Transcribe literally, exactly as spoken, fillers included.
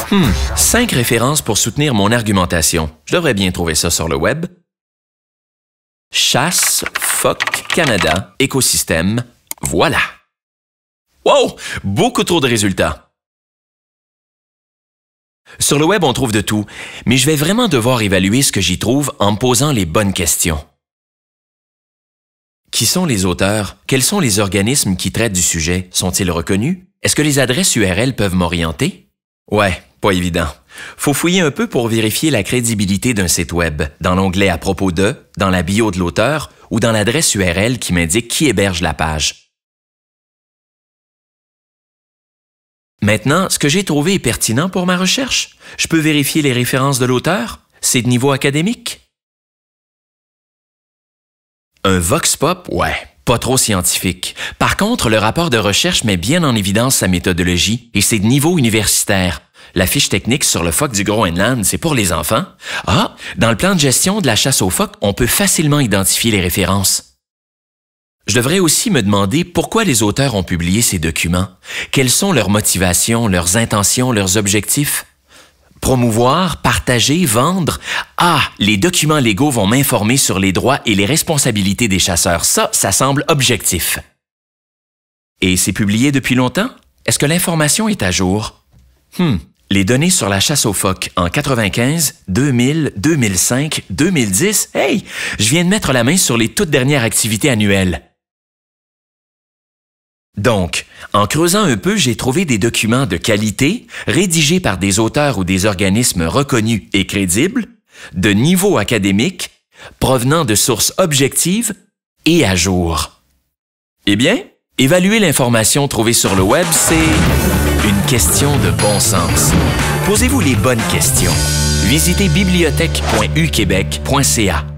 Hmm, cinq références pour soutenir mon argumentation. Je devrais bien trouver ça sur le web. Chasse, phoque, Canada, écosystème. Voilà. Wow! Beaucoup trop de résultats. Sur le web, on trouve de tout, mais je vais vraiment devoir évaluer ce que j'y trouve en me posant les bonnes questions. Qui sont les auteurs? Quels sont les organismes qui traitent du sujet? Sont-ils reconnus? Est-ce que les adresses U R L peuvent m'orienter? Ouais, pas évident. Faut fouiller un peu pour vérifier la crédibilité d'un site web, dans l'onglet « À propos de », dans la bio de l'auteur ou dans l'adresse U R L qui m'indique qui héberge la page. Maintenant, ce que j'ai trouvé est pertinent pour ma recherche. Je peux vérifier les références de l'auteur? C'est de niveau académique? Un vox pop? Ouais, pas trop scientifique. Par contre, le rapport de recherche met bien en évidence sa méthodologie et c'est de niveau universitaire. La fiche technique sur le phoque du Groenland, c'est pour les enfants. Ah, dans le plan de gestion de la chasse aux phoques, on peut facilement identifier les références. Je devrais aussi me demander pourquoi les auteurs ont publié ces documents. Quelles sont leurs motivations, leurs intentions, leurs objectifs? Promouvoir, partager, vendre? Ah, les documents légaux vont m'informer sur les droits et les responsabilités des chasseurs. Ça, ça semble objectif. Et c'est publié depuis longtemps? Est-ce que l'information est à jour? Hmm. Les données sur la chasse aux phoques en quatre-vingt-quinze, deux mille, deux mille cinq, deux mille dix, hey! Je viens de mettre la main sur les toutes dernières activités annuelles. Donc, en creusant un peu, j'ai trouvé des documents de qualité, rédigés par des auteurs ou des organismes reconnus et crédibles, de niveau académique, provenant de sources objectives et à jour. Eh bien, évaluer l'information trouvée sur le web, c'est une question de bon sens. Posez-vous les bonnes questions. Visitez bibliothèque point u québec point c a.